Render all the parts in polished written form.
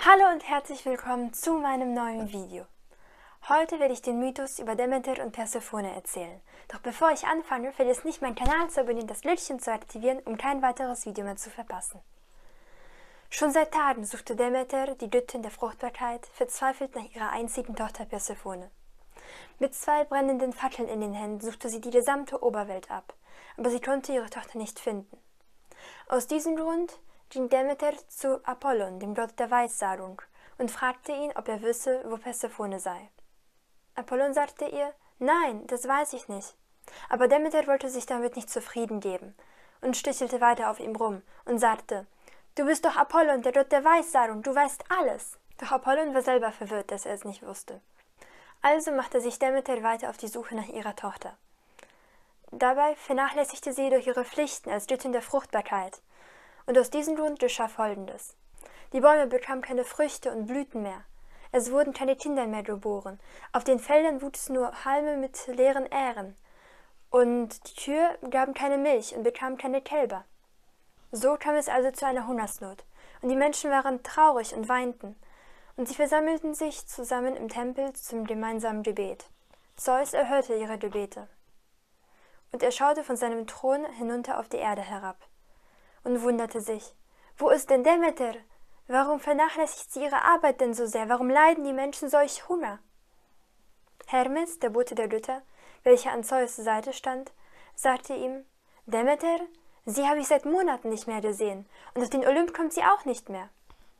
Hallo und herzlich willkommen zu meinem neuen Video. Heute werde ich den Mythos über Demeter und Persephone erzählen. Doch bevor ich anfange, vergiss nicht, meinen Kanal zu abonnieren, das Glöckchen zu aktivieren, um kein weiteres Video mehr zu verpassen. Schon seit Tagen suchte Demeter, die Göttin der Fruchtbarkeit, verzweifelt nach ihrer einzigen Tochter Persephone. Mit 2 brennenden Fackeln in den Händen suchte sie die gesamte Oberwelt ab, aber sie konnte ihre Tochter nicht finden. Aus diesem Grund ging Demeter zu Apollon, dem Gott der Weissagung, und fragte ihn, ob er wisse, wo Persephone sei. Apollon sagte ihr, nein, das weiß ich nicht. Aber Demeter wollte sich damit nicht zufrieden geben und stichelte weiter auf ihm rum und sagte, du bist doch Apollon, der Gott der Weissagung, du weißt alles. Doch Apollon war selber verwirrt, dass er es nicht wusste. Also machte sich Demeter weiter auf die Suche nach ihrer Tochter. Dabei vernachlässigte sie durch ihre Pflichten als Göttin der Fruchtbarkeit. Und aus diesem Grund geschah Folgendes. Die Bäume bekamen keine Früchte und Blüten mehr. Es wurden keine Kinder mehr geboren. Auf den Feldern wuchsen nur Halme mit leeren Ähren. Und die Kühe gaben keine Milch und bekamen keine Kälber. So kam es also zu einer Hungersnot. Und die Menschen waren traurig und weinten. Und sie versammelten sich zusammen im Tempel zum gemeinsamen Gebet. Zeus erhörte ihre Gebete. Und er schaute von seinem Thron hinunter auf die Erde herab und wunderte sich, wo ist denn Demeter? Warum vernachlässigt sie ihre Arbeit denn so sehr? Warum leiden die Menschen solch Hunger? Hermes, der Bote der Götter, welcher an Zeus' Seite stand, sagte ihm, Demeter, sie habe ich seit Monaten nicht mehr gesehen, und auf den Olymp kommt sie auch nicht mehr.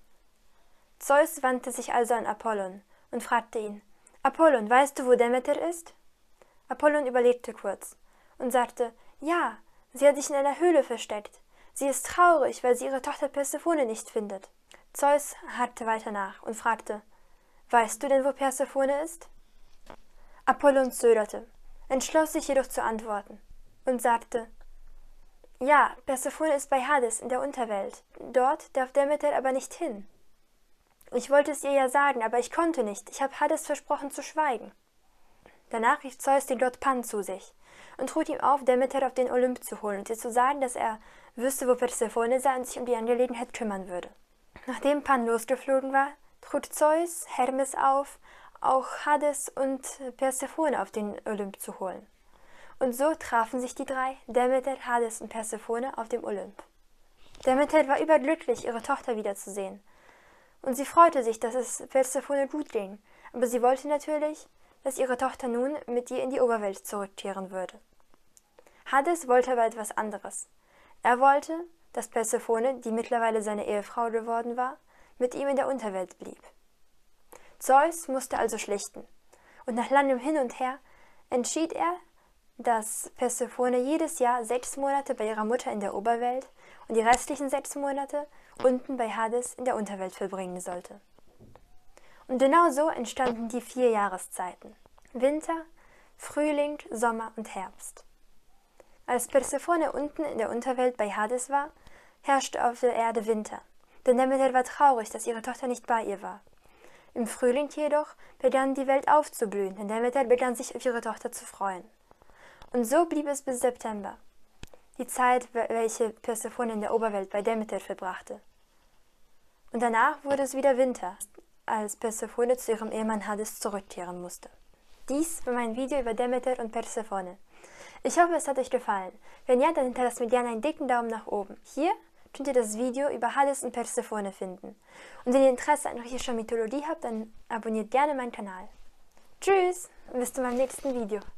Zeus wandte sich also an Apollon und fragte ihn, Apollon, weißt du, wo Demeter ist? Apollon überlegte kurz und sagte, ja, sie hat sich in einer Höhle versteckt. Sie ist traurig, weil sie ihre Tochter Persephone nicht findet. Zeus hakte weiter nach und fragte, weißt du denn, wo Persephone ist? Apollon zögerte, entschloss sich jedoch zu antworten und sagte, ja, Persephone ist bei Hades in der Unterwelt. Dort darf Demeter aber nicht hin. Ich wollte es ihr ja sagen, aber ich konnte nicht. Ich habe Hades versprochen zu schweigen. Danach rief Zeus den Gott Pan zu sich und trug ihm auf, Demeter auf den Olymp zu holen und ihr zu sagen, dass er wüsste, wo Persephone sei und sich um die Angelegenheit kümmern würde. Nachdem Pan losgeflogen war, trug Zeus Hermes auf, auch Hades und Persephone auf den Olymp zu holen. Und so trafen sich die 3, Demeter, Hades und Persephone, auf dem Olymp. Demeter war überglücklich, ihre Tochter wiederzusehen. Und sie freute sich, dass es Persephone gut ging, aber sie wollte natürlich, dass ihre Tochter nun mit ihr in die Oberwelt zurückkehren würde. Hades wollte aber etwas anderes. Er wollte, dass Persephone, die mittlerweile seine Ehefrau geworden war, mit ihm in der Unterwelt blieb. Zeus musste also schlichten, und nach langem Hin und Her entschied er, dass Persephone jedes Jahr 6 Monate bei ihrer Mutter in der Oberwelt und die restlichen 6 Monate unten bei Hades in der Unterwelt verbringen sollte. Und genau so entstanden die 4 Jahreszeiten: Winter, Frühling, Sommer und Herbst. Als Persephone unten in der Unterwelt bei Hades war, herrschte auf der Erde Winter, denn Demeter war traurig, dass ihre Tochter nicht bei ihr war. Im Frühling jedoch begann die Welt aufzublühen, denn Demeter begann sich auf ihre Tochter zu freuen. Und so blieb es bis September, die Zeit, welche Persephone in der Oberwelt bei Demeter verbrachte. Und danach wurde es wieder Winter, als Persephone zu ihrem Ehemann Hades zurückkehren musste. Dies war mein Video über Demeter und Persephone. Ich hoffe, es hat euch gefallen. Wenn ja, dann hinterlasst mir gerne einen dicken Daumen nach oben. Hier könnt ihr das Video über Hades und Persephone finden. Und wenn ihr Interesse an griechischer Mythologie habt, dann abonniert gerne meinen Kanal. Tschüss und bis zu meinem nächsten Video.